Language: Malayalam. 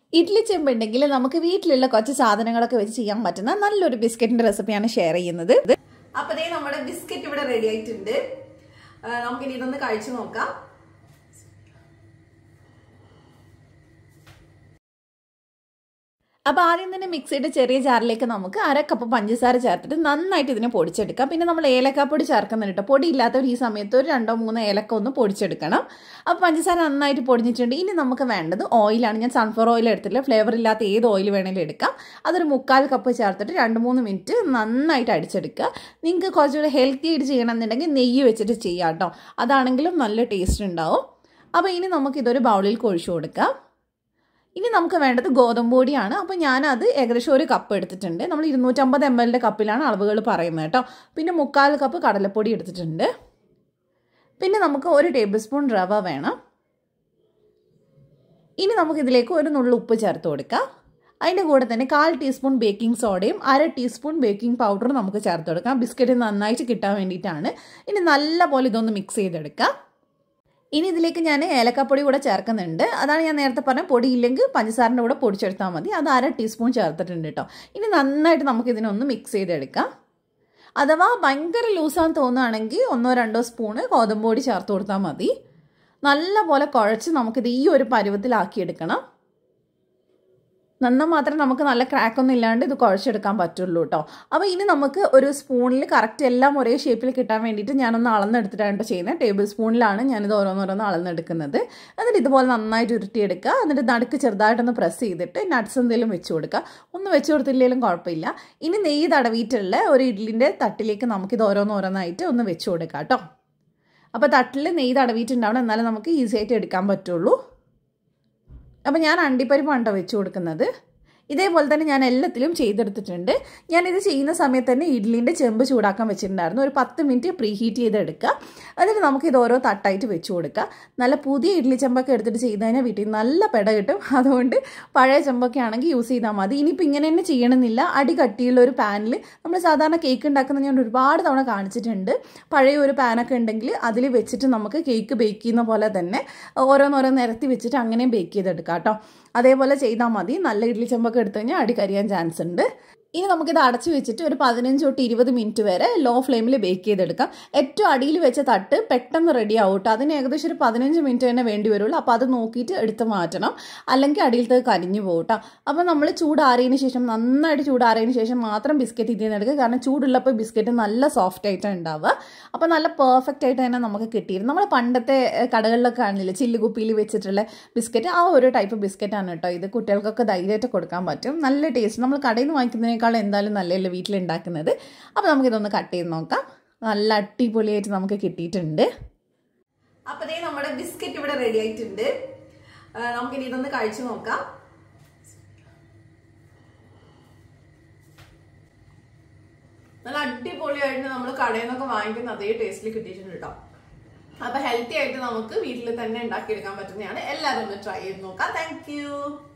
ഇഡ്ലി ചെമ്പുണ്ടെങ്കിൽ നമുക്ക് വീട്ടിലുള്ള കുറച്ച് സാധനങ്ങളൊക്കെ വെച്ച് ചെയ്യാൻ പറ്റുന്ന നല്ലൊരു ബിസ്ക്കറ്റിന്റെ റെസിപ്പിയാണ് ഷെയർ ചെയ്യുന്നത്. അപ്പോൾ ദേ നമ്മുടെ ബിസ്ക്കറ്റ് ഇവിടെ റെഡി ആയിട്ടുണ്ട്. നമുക്കിനി ഇതൊന്ന് കഴിച്ചു നോക്കാം. അപ്പോൾ ആദ്യം തന്നെ മിക്സിയുടെ ചെറിയ ജാറിലേക്ക് നമുക്ക് 1/2 കപ്പ് പഞ്ചസാര ചേർത്തിട്ട് നന്നായിട്ട് ഇതിനെ പൊടിച്ചെടുക്കാം. പിന്നെ നമ്മൾ ഏലക്കാപ്പൊടി ചേർക്കുന്നുണ്ട് കേട്ടോ. പൊടി ഇല്ലാത്തവർ ഈ സമയത്ത് ഒരു 2-3 ഏലക്ക ഒന്ന് പൊടിച്ചെടുക്കണം. അപ്പോൾ പഞ്ചസാര നന്നായിട്ട് പൊടിഞ്ഞിട്ടുണ്ട്. ഇനി നമുക്ക് വേണ്ടത് ഓയിലാണ്. ഞാൻ സൺഫ്ലവർ ഓയിൽ എടുത്തില്ല, ഫ്ലേവർ ഇല്ലാത്ത ഏത് ഓയിൽ വേണമെങ്കിലും എടുക്കാം. അതൊരു 3/4 കപ്പ് ചേർത്തിട്ട് 2-3 മിനിറ്റ് നന്നായിട്ട് അടിച്ചെടുക്കുക. നിങ്ങൾക്ക് കുറച്ചുകൂടി ഹെൽത്തി ആയിട്ട് ചെയ്യണമെന്നുണ്ടെങ്കിൽ നെയ്യ് വെച്ചിട്ട് ചെയ്യാം കേട്ടോ. അതാണെങ്കിലും നല്ല ടേസ്റ്റ് ഉണ്ടാവും. അപ്പോൾ ഇനി നമുക്കിതൊരു ബൗളിൽ ഒഴിച്ചു കൊടുക്കാം. ഇനി നമുക്ക് വേണ്ടത് ഗോതമ്പ് പൊടിയാണ്. അപ്പോൾ ഞാനത് ഏകദേശം 1 കപ്പ് എടുത്തിട്ടുണ്ട്. നമ്മൾ 250 ml കപ്പിലാണ് അളവുകൾ പറയുന്നത് കേട്ടോ. പിന്നെ 3/4 കപ്പ് കടലപ്പൊടി എടുത്തിട്ടുണ്ട്. പിന്നെ നമുക്ക് 1 ടേബിൾ സ്പൂൺ റവ വേണം. ഇനി നമുക്കിതിലേക്ക് ഒരു നുള്ളു ഉപ്പ് ചേർത്ത് കൊടുക്കാം. അതിൻ്റെ കൂടെ തന്നെ 1/4 ടീസ്പൂൺ ബേക്കിംഗ് സോഡയും 1/2 ടീസ്പൂൺ ബേക്കിംഗ് പൗഡറും നമുക്ക് ചേർത്ത് കൊടുക്കാം. ബിസ്ക്കറ്റ് നന്നായിട്ട് കിട്ടാൻ വേണ്ടിയിട്ടാണ്. ഇനി നല്ലപോലെ ഇതൊന്ന് മിക്സ് ചെയ്തെടുക്കാം. ഇനി ഇതിലേക്ക് ഞാൻ ഏലക്കാപ്പൊടി കൂടെ ചേർക്കുന്നുണ്ട്. അതാണ് ഞാൻ നേരത്തെ പറഞ്ഞ പൊടി ഇല്ലെങ്കിൽ പഞ്ചസാരൻ്റെ കൂടെ പൊടിച്ചെടുത്താൽ മതി. അത് 1/2 ടീസ്പൂൺ ചേർത്തിട്ടുണ്ട് കേട്ടോ. ഇനി നന്നായിട്ട് നമുക്കിതിനൊന്ന് മിക്സ് ചെയ്തെടുക്കാം. അഥവാ ഭയങ്കര ലൂസാന്ന് തോന്നുകയാണെങ്കിൽ 1-2 സ്പൂണ് ഗോതമ്പ് പൊടി ചേർത്ത് കൊടുത്താൽ മതി. നല്ലപോലെ കുഴച്ച് നമുക്കിത് ഈ ഒരു പരുവത്തിലാക്കിയെടുക്കണം. നന്ന മാത്രം നമുക്ക് നല്ല ക്രാക്കൊന്നും ഇല്ലാണ്ട് ഇത് കുഴച്ചെടുക്കാൻ പറ്റുള്ളൂ കേട്ടോ. അപ്പോൾ ഇനി നമുക്ക് ഒരു സ്പൂണിൽ കറക്റ്റ് എല്ലാം ഒരേ ഷേപ്പിൽ കിട്ടാൻ വേണ്ടിയിട്ട് ഞാനൊന്ന് അളന്നെടുത്തിട്ടാണ് ചെയ്യുന്നത്. ടേബിൾ സ്പൂണിലാണ് ഞാനിത് ഓരോന്നോരോന്ന് അളന്നെടുക്കുന്നത്. എന്നിട്ട് ഇതുപോലെ നന്നായിട്ട് ഉരുട്ടിയെടുക്കുക. എന്നിട്ട് നടുക്ക് ചെറുതായിട്ടൊന്ന് പ്രസ് ചെയ്തിട്ട് നട്ട്സ് എന്തെങ്കിലും വെച്ച് കൊടുക്കുക. ഒന്നും വെച്ച് കൊടുത്തില്ലെങ്കിലും കുഴപ്പമില്ല. ഇനി നെയ്യ് തടവിയിട്ടുള്ള ഒരു ഇഡ്ലിൻ്റെ തട്ടിലേക്ക് നമുക്കിത് ഓരോന്നോരോന്നായിട്ട് ഒന്ന് വെച്ച് കൊടുക്കാം കേട്ടോ. അപ്പോൾ തട്ടിൽ നെയ്യ് തടവിയിട്ടുണ്ടാവണം, എന്നാലും നമുക്ക് ഈസി ആയിട്ട് എടുക്കാൻ പറ്റുള്ളൂ. അപ്പോൾ ഞാൻ അണ്ടിപ്പരിപ്പാണ് കേട്ടോ വെച്ച് കൊടുക്കുന്നത്. ഇതേപോലെ തന്നെ ഞാൻ എല്ലാത്തിലും ചെയ്തെടുത്തിട്ടുണ്ട്. ഞാനിത് ചെയ്യുന്ന സമയത്ത് തന്നെ ഇഡ്ലിൻ്റെ ചെമ്പ് ചൂടാക്കാൻ വെച്ചിട്ടുണ്ടായിരുന്നു. ഒരു 10 മിനിറ്റ് പ്രീ ഹീറ്റ് ചെയ്തെടുക്കുക. എന്നിട്ട് നമുക്കിത് ഓരോ തട്ടായിട്ട് വെച്ച് കൊടുക്കുക. നല്ല പുതിയ ഇഡ്ലി ചെമ്പൊക്കെ എടുത്തിട്ട് ചെയ്ത് കഴിഞ്ഞാൽ വീട്ടിൽ നല്ല പെട കിട്ടും. അതുകൊണ്ട് പഴയ ചെമ്പൊക്കെ ആണെങ്കിൽ യൂസ് ചെയ്താൽ മതി. ഇനിയിപ്പോൾ ഇങ്ങനെ തന്നെ ചെയ്യണമെന്നില്ല. അടി കട്ടിയുള്ള ഒരു പാനിൽ നമ്മൾ സാധാരണ കേക്ക് ഉണ്ടാക്കുന്നത് ഞാൻ ഒരുപാട് തവണ കാണിച്ചിട്ടുണ്ട്. പഴയ ഒരു പാനൊക്കെ ഉണ്ടെങ്കിൽ അതിൽ വെച്ചിട്ട് നമുക്ക് കേക്ക് ബേക്ക് ചെയ്യുന്ന പോലെ തന്നെ ഓരോന്നോരോ നിരത്തി വെച്ചിട്ട് അങ്ങനെയും ബേക്ക് ചെയ്തെടുക്കാം കേട്ടോ. അതേപോലെ ചെയ്താൽ മതി. നല്ല ഇഡ്ലി ചെമ്പൊക്കെ എടുത്തു കഴിഞ്ഞാൽ അടി കരിയാൻ ചാൻസ് ഉണ്ട്. ഇനി നമുക്കിത് അടച്ചു വെച്ചിട്ട് ഒരു 15-20 മിനിറ്റ് വരെ ലോ ഫ്ലെയിമിൽ ബേക്ക് ചെയ്തെടുക്കാം. ഏറ്റവും അടിയിൽ വെച്ച തട്ട് പെട്ടെന്ന് റെഡി ആവും കേട്ടോ. അതിന് ഏകദേശം ഒരു 15 മിനിറ്റ് തന്നെ വേണ്ടി വരുള്ളൂ. അപ്പോൾ അത് നോക്കിയിട്ട് എടുത്ത് മാറ്റണം, അല്ലെങ്കിൽ അടിയിലത്തെ കരിഞ്ഞു പോകും കേട്ടോ. അപ്പോൾ നമ്മൾ ചൂടാറിയതിന് ശേഷം, നന്നായിട്ട് ചൂടാറിയതിന് ശേഷം മാത്രം ബിസ്ക്കറ്റ് ഇതിൽ നിന്ന് എടുക്കുക. കാരണം ചൂടുള്ളപ്പോൾ ബിസ്ക്കറ്റ് നല്ല സോഫ്റ്റ് ആയിട്ടാണ് ഉണ്ടാവുക. അപ്പോൾ നല്ല പെർഫെക്റ്റ് ആയിട്ട് തന്നെ നമുക്ക് കിട്ടിയിരുന്നു. നമ്മൾ പണ്ടത്തെ കടകളിലൊക്കെ ആണെന്നില്ല ചില്ലുകുപ്പിയിൽ വെച്ചിട്ടുള്ള ബിസ്ക്കറ്റ്, ആ ഒരു ടൈപ്പ് ബിസ്ക്കറ്റാണ് കേട്ടോ ഇത്. കുട്ടികൾക്കൊക്കെ ധൈര്യമായിട്ട് കൊടുക്കാൻ പറ്റും. നല്ല ടേസ്റ്റ്. നമ്മൾ കടയിൽ നിന്ന് വാങ്ങിക്കുന്നതിന് എന്തായാലും നല്ലതല്ലേ വീട്ടിലുണ്ടാക്കുന്നത്. അപ്പോൾ നമുക്കിതൊന്ന് കട്ട് ചെയ്ത് നോക്കാം. നല്ല അടിപൊളിയായിട്ട് നമുക്ക് കിട്ടിയിട്ടുണ്ട്. അപ്പോൾ ദേ നമ്മുടെ ബിസ്ക്കറ്റ് ഇവിടെ റെഡി ആയിട്ടുണ്ട്. നമുക്കിനി ഇതൊന്ന് കഴിച്ചു നോക്കാം. നല്ല അടിപൊളിയായിട്ട് നമ്മൾ കടയിൽ നിന്നൊക്കെ വാങ്ങിക്കുന്ന അതേ ടേസ്റ്റിൽ കിട്ടിയിട്ടുണ്ട് കേട്ടോ. അപ്പോൾ ഹെൽത്തി ആയിട്ട് നമുക്ക് വീട്ടിൽ തന്നെ ഉണ്ടാക്കിയെടുക്കാൻ പറ്റുന്നതാണ്. എല്ലാവരും ഒന്ന് ട്രൈ ചെയ്ത് നോക്കാം. Thank U.